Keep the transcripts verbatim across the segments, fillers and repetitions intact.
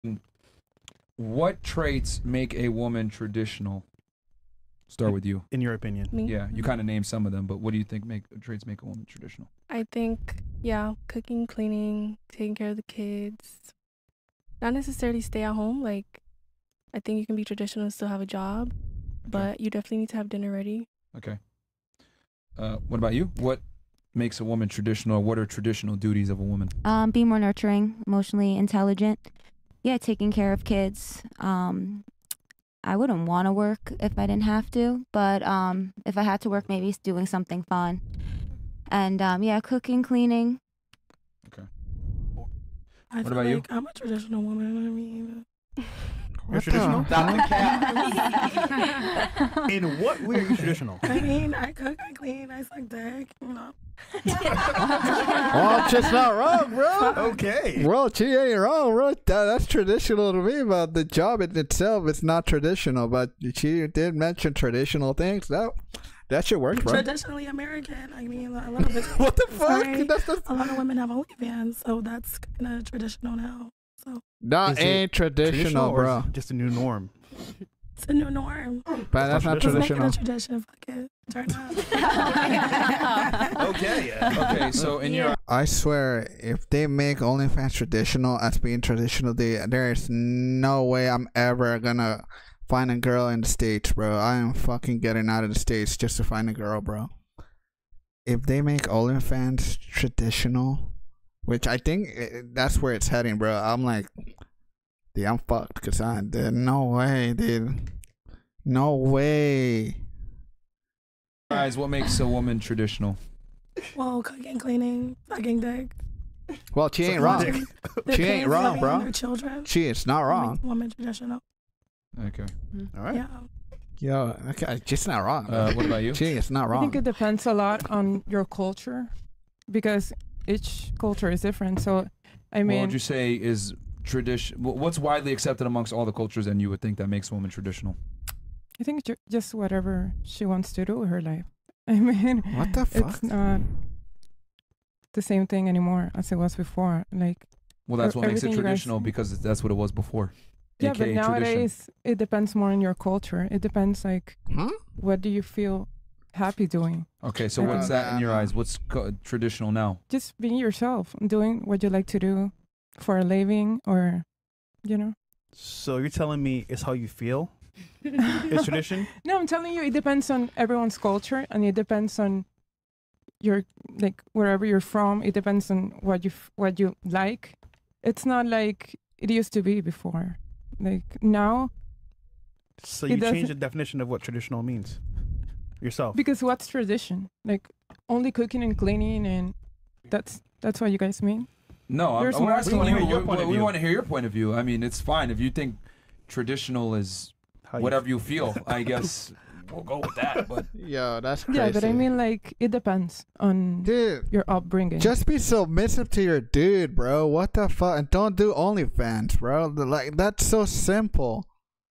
What traits make a woman traditional? Start with you. In your opinion. Me? Yeah, you kind of named some of them, but what do you think make traits make a woman traditional? I think, yeah, cooking, cleaning, taking care of the kids. Not necessarily stay at home. Like, I think you can be traditional and still have a job, Okay. but you definitely need to have dinner ready. Okay. Uh, what about you? What makes a woman traditional? What are traditional duties of a woman? Um, be more nurturing, emotionally intelligent. Yeah, taking care of kids. Um, I wouldn't want to work if I didn't have to, but um, if I had to work, maybe doing something fun. And um, yeah, cooking, cleaning. Okay. I What feel about like you? I'm a traditional woman. I mean, You're traditional? Stop the cap. In what way are you traditional? I mean, I cook, I clean, I suck dick, you know. Well, just not wrong, bro. Okay. Well, she ain't wrong, bro. That, that's traditional to me, but the job in itself is not traditional. But she did mention traditional things. That that should work, bro. Traditionally American. I mean, a lot of it. What the fuck? Sorry, That's the... a lot of women have OnlyFans, so that's kind of traditional now. So That Is it ain't traditional, or is bro. it just a new norm? it's a new norm. But that's not Let's make it traditional. a tradition. Fuck it. Turn up. Okay. Okay, so in your I swear, if they make OnlyFans traditional as being traditional, they, there is no way I'm ever gonna find a girl in the States, bro. I am fucking getting out of the States just to find a girl, bro. If they make OnlyFans traditional, which I think eh, that's where it's heading, bro, I'm like, dude, I'm fucked, because I did no way, dude. No way. guys, what makes a woman traditional? Well, cooking, cleaning, sucking dick. Well, she ain't Sucking wrong. dick. Their She ain't kids, wrong, loving bro. Their children. She is not That wrong. makes a woman traditional. Okay. All right. Yeah. Yo, okay, just not wrong. Uh, what about you? She is not I think wrong. it depends a lot on your culture because each culture is different. So, I What mean, would you say is tradition? What's widely accepted amongst all the cultures, and you would think that makes a woman traditional? I think ju- just whatever she wants to do with her life. I mean, What the fuck? it's not the same thing anymore as it was before. Like, Well, that's E- what makes it everything you guys- traditional because that's what it was before. yeah, A K A but tradition. nowadays it depends more on your culture. It depends, like, Huh? what do you feel happy doing? Okay, so Uh, what's that in your nah, eyes? What's co- traditional now? Just being yourself, doing what you like to do for a living, or, you know. So you're telling me it's how you feel? It's tradition? No, I'm telling you, it depends on everyone's culture, and it depends on your, like, wherever you're from. It depends on what you f- what you like. It's not like it used to be before. Like now, So It you change doesn't- the definition of what traditional means yourself. because what's tradition? Like only cooking and cleaning, and that's that's what you guys mean. No, I'm, There's I'm more asking to you. it. We, Your point we, of we view. want to hear your point of view. I mean, it's fine if you think traditional is How you whatever you feel. I guess we'll go with that. But Yo, that's crazy. Yeah, but I mean, like, it depends on dude, your upbringing. just be submissive to your dude, bro. What the fuck? And don't do OnlyFans, bro. The- Like, that's so simple.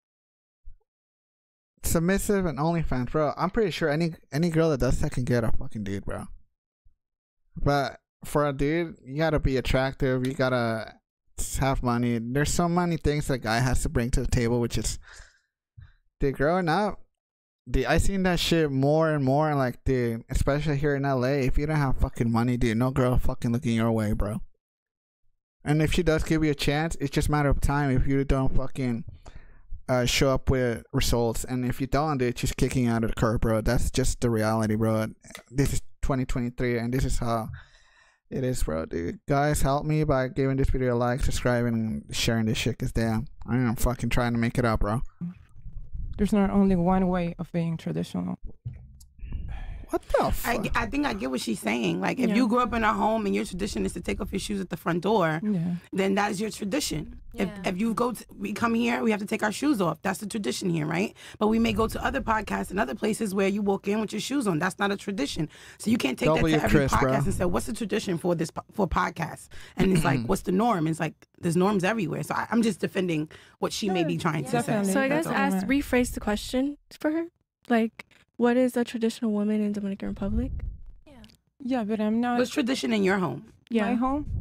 Submissive and OnlyFans, bro. I'm pretty sure any any girl that does that can get a fucking dude, bro. But for a dude, you gotta be attractive. You gotta have money. There's so many things that guy has to bring to the table, which is, dude, growing up, dude, I seen that shit more and more. And like, dude, especially here in L A, if you don't have fucking money, dude, no girl fucking looking your way, bro. And if she does give you a chance, it's just a matter of time if you don't fucking uh, show up with results. And if you don't, dude, she's kicking you out of the curb, bro. That's just the reality, bro. This is twenty twenty-three, and this is how it is, bro, dude. Guys, help me by giving this video a like, subscribing, and sharing this shit, because damn, I am fucking trying to make it up, bro. There's not only one way of being traditional. What the I, fuck? I think I get what she's saying. Like, if Yeah. you grew up in a home and your tradition is to take off your shoes at the front door, Yeah. then that is your tradition. Yeah. If if you go, to, we come here, we have to take our shoes off. That's the tradition here, right? But we may go to other podcasts and other places where you walk in with your shoes on. That's not a tradition. So you can't take W, that to every Chris, podcast bro. and say, what's the tradition for this po- for podcasts? And it's like, what's the norm? It's like, there's norms everywhere. So I, I'm just defending what she may be trying to say. Definitely. So I That's guess all I'm ask at. rephrase the question for her. Like, what is a traditional woman in Dominican Republic? Yeah, but I'm not. What's tradition in your home? My home.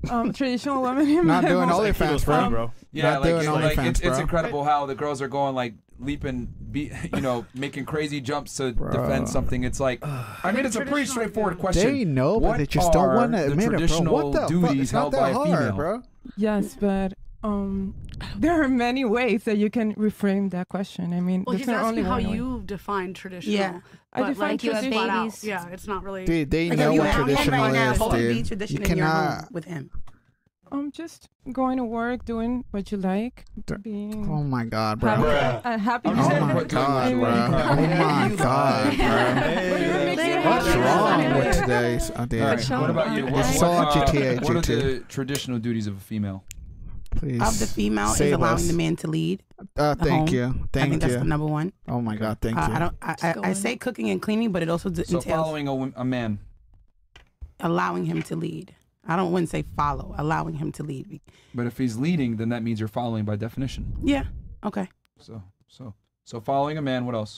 um, traditional women in Not my doing home. OnlyFans, bro. Funny, bro. Yeah, Not like, doing it's, like OnlyFans, it's, it's bro. incredible how the girls are going like leaping, be, you know, making crazy jumps to Bro. defend something. It's like, I mean, it's a pretty straightforward question. They know, but What they just don't are want to the admit it, bro. traditional What the fuck? duties It's not held that by a hard, female? bro. Yes, but um, there are many ways that you can reframe that question. I mean, Well, there's he's not asking only how one way. you define traditional. Yeah. I But define like you have traditional. flat out. babies. Yeah, it's not really. Dude, they Like, know if you what have him traditional right now, is, what would be dude. tradition You in your cannot. home with him? Um, just going to work, doing what you like, D- being Oh my god, bro. happy, Bruh. uh, happy. I'm Oh just with gonna my put doing god, what you bro. like. Oh my god, bro. Hey, What's Yeah. wrong with today's? Oh, All dude. right, what about you? What, It's what, so on uh, G T A, what are G T A. the traditional duties of a female? Please. Of the female is save allowing us. the man to lead. Uh, the thank home. you. I Thank think that's you. the number one. Oh my god, thank Uh, you. I don't. I, I, go I on. say cooking and cleaning, but it also d- So entails following a, wo- a man. allowing him to lead. I don't wouldn't say follow. Allowing him to lead. But if he's leading, then that means you're following by definition. Yeah. Okay. So, so, so following a man. What else?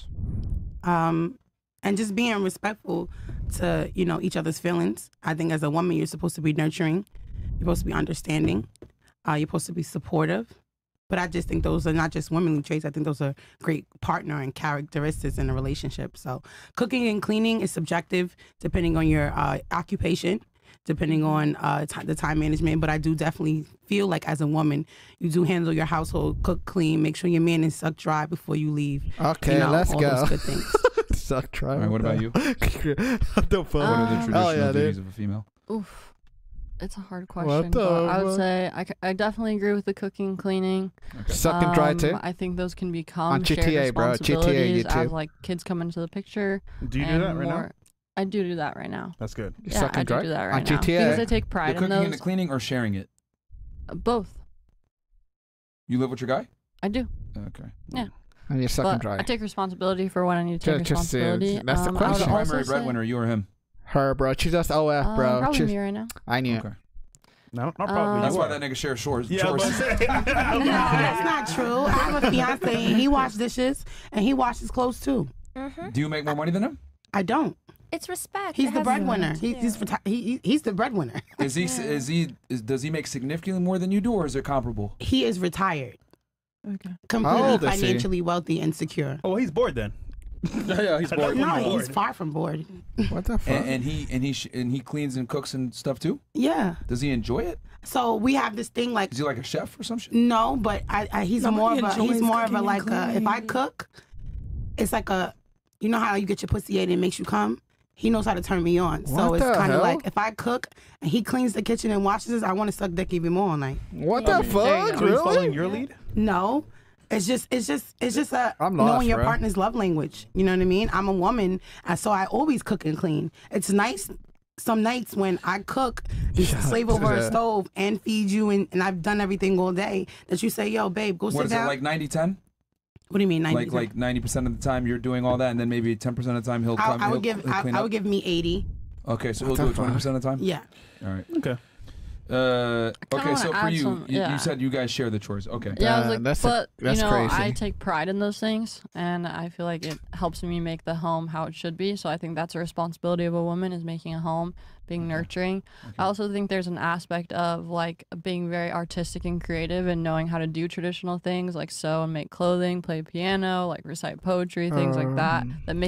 Um, and just being respectful to you know each other's feelings. I think as a woman, you're supposed to be nurturing. You're supposed to be understanding. Uh, you're supposed to be supportive. But I just think those are not just womanly traits. I think those are great partner and characteristics in a relationship. So cooking and cleaning is subjective depending on your uh, occupation, depending on uh, t- the time management. But I do definitely feel like as a woman, you do handle your household, cook, clean, make sure your man is sucked dry before you leave. Okay, you know, let's all go. those good things. Suck try. All right, what about you? What the fuck? What are the Um, traditional Oh, yeah, duties dude. of a female? Oof. It's a hard What question, the but I would fuck? say I, c- I definitely agree with the cooking, cleaning. Okay. Suck and dry Um, too. I think those can become On G T A, shared bro. G T A, responsibilities YouTube. as like kids come into the picture. Do you do and that right now? more- I do do that right now. That's good. You Yeah, suck I and do dry do that on right now G T A. because I take The pride in cooking and the those. cleaning or sharing it? Uh, Both. You live with your guy? I do, Okay. And you suck and but dry. I take responsibility for when I need to take Ju- just, uh, responsibility. that's the Um, I would question. also Primary say- breadwinner, you or him? Her, bro. She just O F, Uh, bro. Probably She's- me right now. I knew. Okay. No, not Um, probably. That's you why are. that nigga shares chores. Yeah, I was chores. about to say. No, that's not true. I have a fiance and he washes dishes and he washes clothes too. Do you make more money than him? I don't. It's respect. He's It the has- breadwinner. He, Yeah. he's, reti- he, he- he's the breadwinner. Is he? Is he? Is, does he make significantly more than you do, or is it comparable? He is retired, Okay. completely old is he? financially wealthy and secure. Oh, he's bored then. Yeah, yeah, he's I thought bored. you No, were he's bored. far from bored. What the fuck? And, and he and he sh- and he cleans and cooks and stuff too. Yeah. Does he enjoy it? So we have this thing like Is he like a chef or some shit? no, but I, I he's Nobody more of a he's enjoys more of a cooking and like a, if I cleaning. cook, it's like a you know how you get your pussy ate and it makes you come. He knows how to turn me on. So What it's the kind of hell? like if I cook and he cleans the kitchen and washes, I want to suck dick even more all night. What the There you fuck? So he's following Really? your lead? No. It's just, it's just, it's just a I'm knowing lost, your bro. partner's love language. You know what I mean? I'm a woman, and so I always cook and clean. It's nice some nights when I cook, and slave over a Yeah. stove, and feed you, and, and I've done everything all day. That you say, "Yo, babe, go What sit is it down." like ninety ten? What do you mean, ninety? Like like ninety percent of the time you're doing all that, and then maybe ten percent of the time he'll I, come. I he'll, would give, he'll I, clean I up. would give me eighty. Okay, so he'll What the do it twenty fuck? percent of the time. Yeah. All right. Okay. Uh, kinda okay, so wanna for add you, some- you, yeah. you said you guys share the chores. Okay. Yeah, I was Uh, like, that's a- but that's you know, crazy. I take pride in those things, and I feel like it helps me make the home how it should be. So I think that's a responsibility of a woman is making a home, being nurturing. I also think there's an aspect of like being very artistic and creative and knowing how to do traditional things like sew and make clothing, play piano, like recite poetry, things like that Um. that make